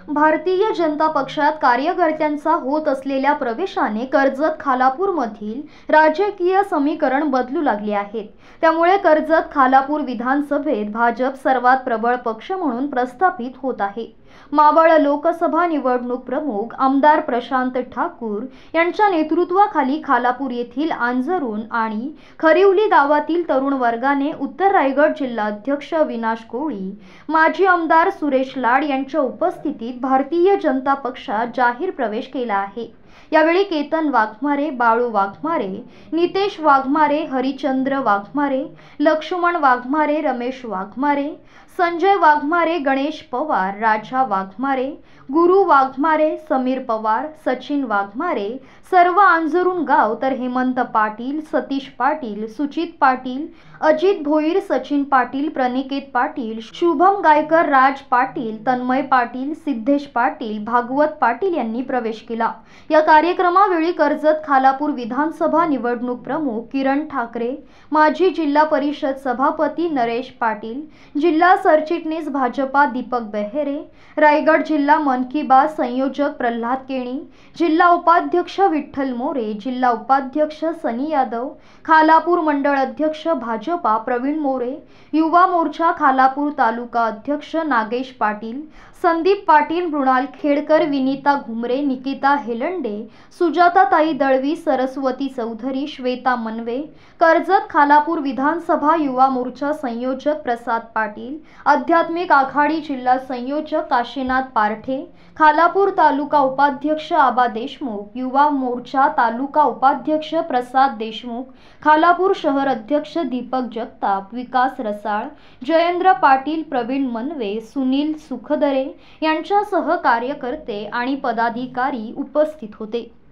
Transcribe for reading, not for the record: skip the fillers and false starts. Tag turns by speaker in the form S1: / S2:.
S1: भारतीय जनता पक्षात कार्यकर्त्यांचा होत असलेल्या प्रवेशाने कर्जत खालापूरमधील राजकीय समीकरण बदलू लागले आहेत। त्यामुळे कर्जत खालापूर विधानसभेत भाजप सर्वात प्रबळ पक्ष म्हणून प्रस्थापित होत आहे। मावळ लोकसभा निवडणूक प्रमुख आमदार प्रशांत ठाकूर यांच्या नेतृत्वाखाली खालापूर येथील आंजरून आणि खरिवली गावातील तरुण वर्गाने उत्तर रायगड जिल्हाध्यक्ष विनाश कोळी, माजी आमदार सुरेश लाड यांच्या उपस्थितीत भारतीय जनता पक्षात जाहीर प्रवेश केला आहे। यावेळी केतन वाघमारे, बाळू वाघमारे, नितेश वाघमारे, हरिचंद्र वाघमारे, लक्ष्मण वाघमारे, रमेश वाघमारे, संजय वाघमारे, गणेश पवार, राजा वाघमारे, गुरु वाघमारे, समीर पवार, सचिन वाघमारे सर्व आंजरून गाव तर हेमंत पाटील, सतीश पाटील, सुचित पाटील, अजित भोईर, सचिन पाटील, प्रनिकेत पाटील, शुभम गायकर, राज पाटील, तन्मय पाटील, सिद्धेश पाटील, भागवत पाटील यांनी प्रवेश केला। या कार्यक्रमावेळी कर्जत खालापूर विधानसभा निवडणूक प्रमुख किरण ठाकरे, माजी जिल्हा परिषद सभापती नरेश पाटील, जिल्हा सरचिटणीस भाजपा दीपक बेहेरे, रायगड जिल्हा मन की बात संयोजक प्रल्हाद केणी, जिल्हा उपाध्यक्ष विठ्ठल मोरे, जिल्हा उपाध्यक्ष सनी यादव, खालापूर मंडळ अध्यक्ष भाजपा प्रवीण मोरे, युवा मोर्चा खालापूर तालुका अध्यक्ष नागेश पाटील, संदीप पाटील, मृणाल खेडकर, विनीता घुमरे, निकिता हेलंडे, सुजाताताई दळवी, सरस्वती चौधरी, श्वेता मनवे, कर्जत खालापूर विधानसभा युवा मोर्चा संयोजक प्रसाद पाटील, आध्यात्मिक आघाडी जिल्हा संयोजक काशीनाथ पारठे, खालापूर तालुका उपाध्यक्ष आबा देशमुख, युवा मोर्चा तालुका उपाध्यक्ष प्रसाद देशमुख, खालापूर शहर अध्यक्ष दीपक जगताप, विकास रसाळ, जयेंद्र पाटील, प्रवीण मनवे, सुनील सुखदरे यांच्यासह कार्यकर्ते आणि पदाधिकारी उपस्थित होते।